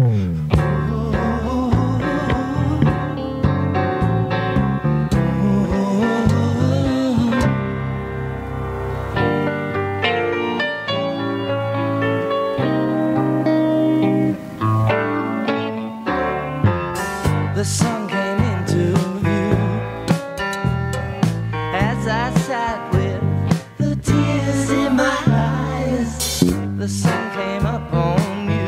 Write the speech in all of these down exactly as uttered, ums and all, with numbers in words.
The sun came into view as I sat with the tears in my eyes. The sun came up on you,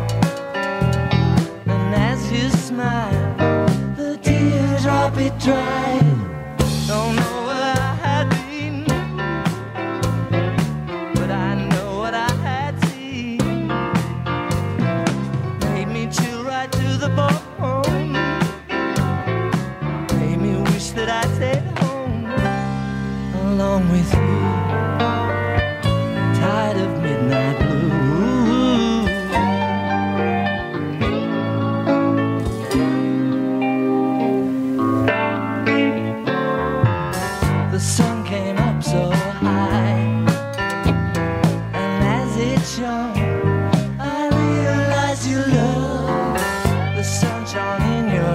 and as you smiled, the teardrop it dried. Don't know what I had been, but I know what I had seen. Made me chill right to the bone. That I stayed home along with you, tired of midnight blue. The sun came up so high, and as it shone, I realized you loved the sunshine in your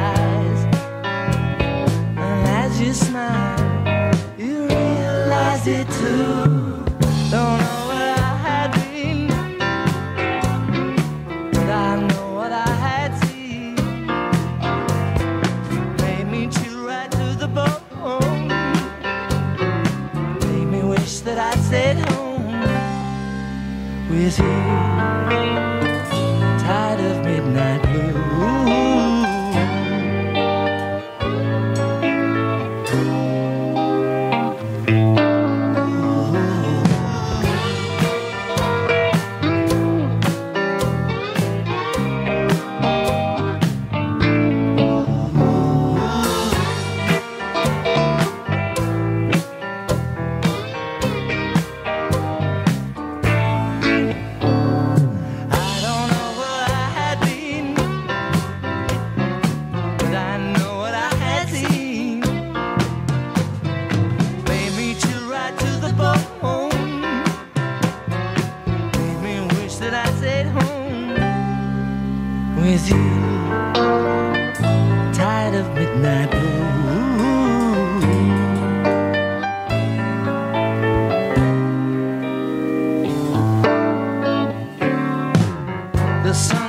you smile, you realize it too. Don't know where I had been, but I know what I had seen. Made me chill right to the bone. Made me wish that I'd stayed home with you, tired of midnight blue. With you, tired of midnight blue. The sun